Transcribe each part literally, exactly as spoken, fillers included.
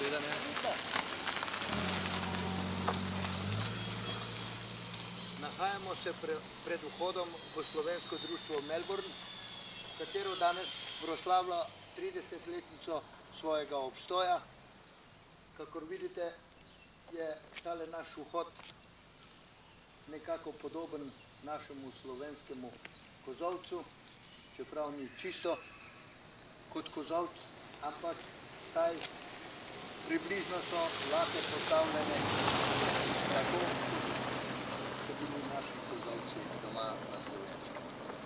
seveda ne. Nahajamo se pre, pred vhodom v slovensko društvo Melbourne, katero danes proslavlja tridesetletnico svojega obstoja. Kakor vidite, je tale naš vhod nekako podoben našemu slovenskemu kozolcu, čeprav ni čisto kot kozolc, ampak saj približno so lake postavljene tako, kot so bili naši kozolci doma na Slovenskem.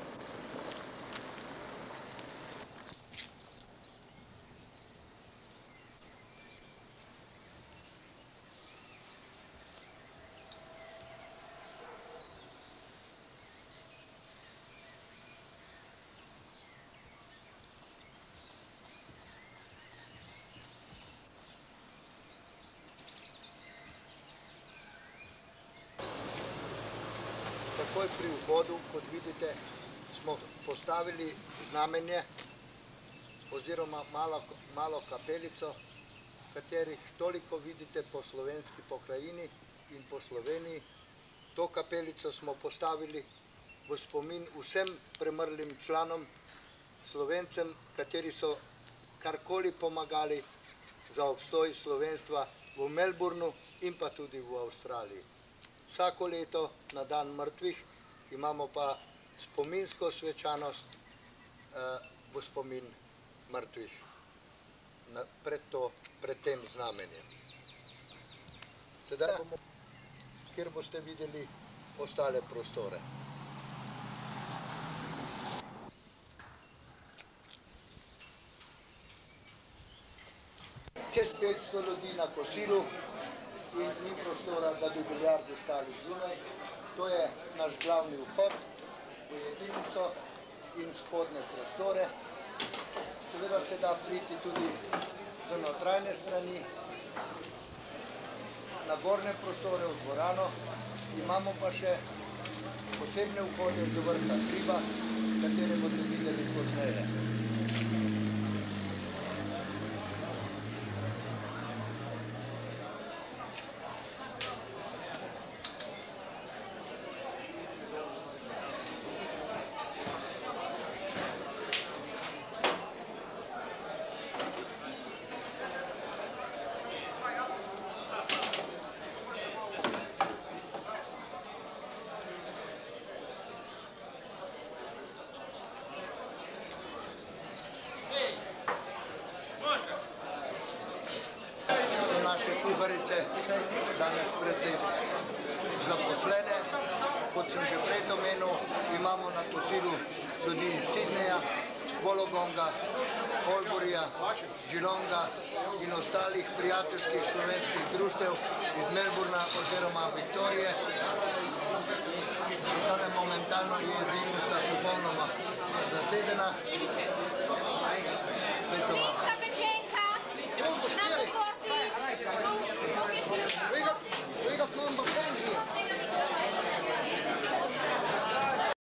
Takoj pri vhodu, kot vidite, smo postavili znamenje oziroma malo, malo kapelico, katerih toliko vidite po slovenski pokrajini in po Sloveniji. To kapelico smo postavili v spomin vsem premrlim članom, Slovencem, kateri so karkoli pomagali za obstoj slovenstva v Melbourneu in pa tudi v Avstraliji. Vsako leto na dan mrtvih imamo pa spominsko svečanost eh, v spomin mrtvih na, pred, to, pred tem znamenjem. Sedaj bomo, kjer boste videli ostale prostore. Čez petsto ljudi na kosilu in ni prostora, da bi biljardi stali zunaj. To je naš glavni vhod v jedilnico in spodnje prostore. Seveda se da priti tudi z notranje strani na gornje prostore v dvorano. Imamo pa še posebne vhode z vrha hriba, katere boste videli pozneje. Naše kuharice danes predvsej zaposlene. Kot sem že prej omenil, imamo na kosilu ljudi iz Sydneyja, Wollongonga, Alburyja, Geelonga in ostalih prijateljskih slovenskih društev iz Melbourna oziroma Viktorije. Tale momentalno je jedilnica popolnoma zasedena.